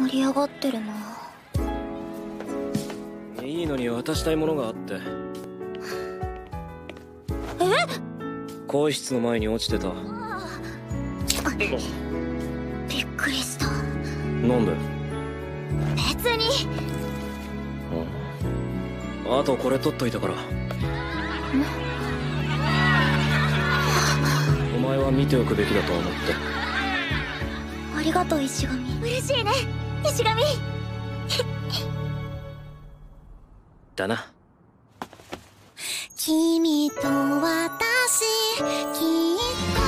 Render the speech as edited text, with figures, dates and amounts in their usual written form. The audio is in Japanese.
盛り上がってるな。 いいのに渡したいものがあって。更衣室の前に落ちてた。 びっくりした。 なんで？ 別に。 あとこれ取っといたから。お前は見ておくべきだと思って。 ありがとう石神。嬉しいね石神。 だな。 君と私きっと